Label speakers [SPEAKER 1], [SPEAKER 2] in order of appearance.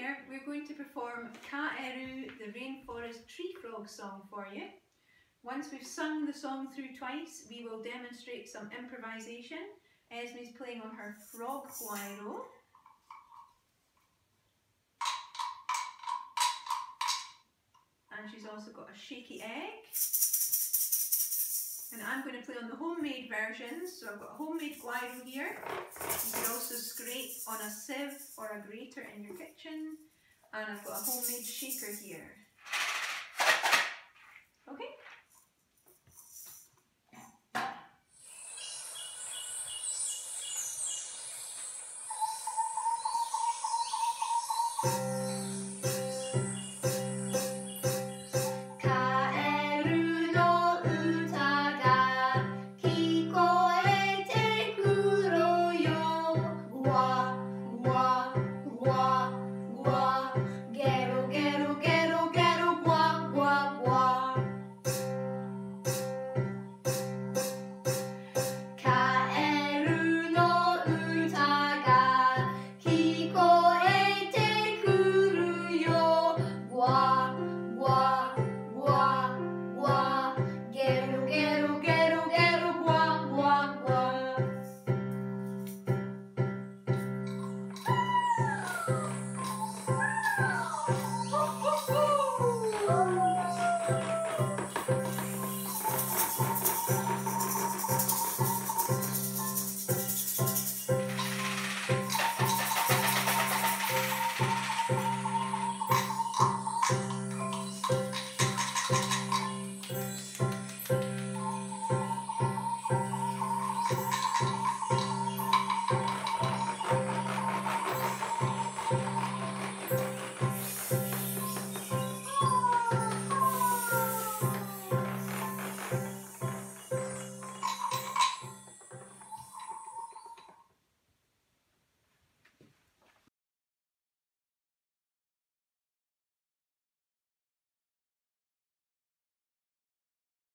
[SPEAKER 1] there, we're going to perform Kaeru, the Rainforest Tree Frog song for you. Once we've sung the song through twice, we will demonstrate some improvisation. Esme's playing on her frog guiro. And she's also got a shaky egg. And I'm going to play on the homemade versions. So I've got a homemade guiro here. You can also scrape on a sieve or a grater in your kitchen. And I've got a homemade shaker here.